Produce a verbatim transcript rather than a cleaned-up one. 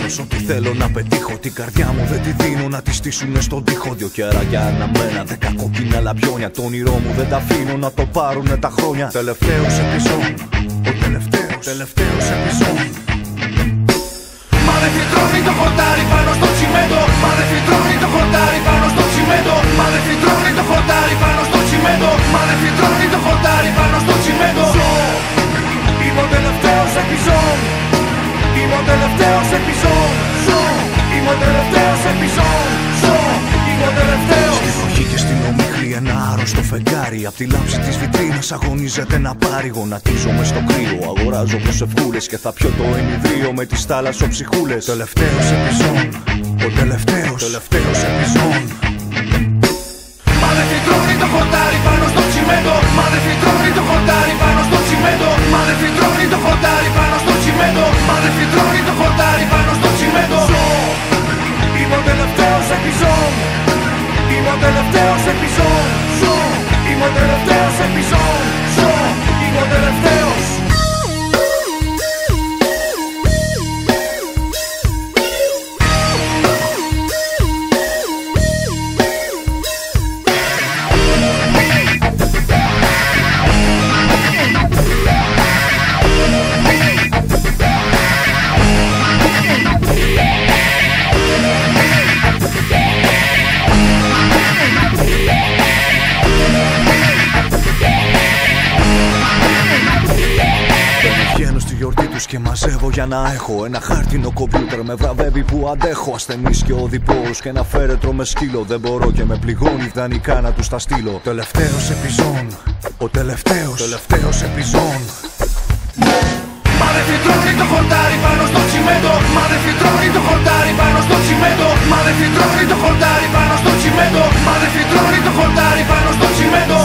Δίχως ό,τι θέλω να πετύχω, την καρδιά μου δεν τη δίνω να τη στήσουνε στον τοίχο. Δυο κεράκια αναμένα, δέκα κόκκινα λαμπιόνια. Το όνειρό μου δεν τα αφήνω να το πάρουνε τα χρόνια. Τελευταίος επιζών, ο τελευταίος, τελευταίος επιζών. Μα δεν φυτρώνει το χορτάρι πάνω στο τσιμέντο. Μα δεν φυτρώνει το χορτάρι πάνω στο τσιμέντο. Μα δεν φυτρώνει το χορτάρι πάνω στο τσιμέντο. Μα δεν φυτρώνει το χορτάρι πάνω στο τσιμέντο. Είμαι ο τελευταίος επιζών. Είμαι ο τελευταίος επιζών. Είμαι ο τελευταίος επιζών. Είμαι ο τελευταίος. Στη βροχή και στην ομίχλη ένα άρρωστο φεγγάρι. Απ' τη λάμψη της βιτρίνας αγωνίζεται να πάρει. Γονατίζομαι στο κρύο, αγοράζω προσευχούλες και θα πιω το ενιδρίο με τις θάλασσοψυχούλες. Τελευταίος επιζών, ο τελευταίος, τελευταίος επιζών. Μα δεν φυτρώνει το χορτάρι πάνω στο τσιμέντο. Μα δεν φυτρώνει το χορτάρι πάνω στο τσιμέντο. Μα δεν φυτρώνει το χορτάρι πάνω στο τσιμέντο. Μα δεν φυτρώνει το χορτάρι πάνω στο τσιμέντο. Είμαι ο τελευταίος επιζών. Είμαι ο τελευταίος επιζών. Είμαι ο τελευταίος επιζών. Είμαι ο τελευταίος. Και μαζεύω για να έχω ένα χάρτινο κομπιούτερ με βραβεύει που αντέχω. Ασθενείς και οδηπόρους και ένα φέρετρο με σκύλο. Δεν μπορώ και με πληγώνει δανεικά να τους τα στείλω. Τελευταίος επιζών, ο τελευταίος, τελευταίος επιζών. Μα δεν φυτρώνει το χορτάρι πάνω στο τσιμέντο. Μα δεν φυτρώνει το χορτάρι πάνω στο τσιμέντο. Μα δεν φυτρώνει το χορτάρι πάνω στο τσιμέντο. Μα δεν φυτρώνει το χορτάρι πάνω στο τσιμέντο.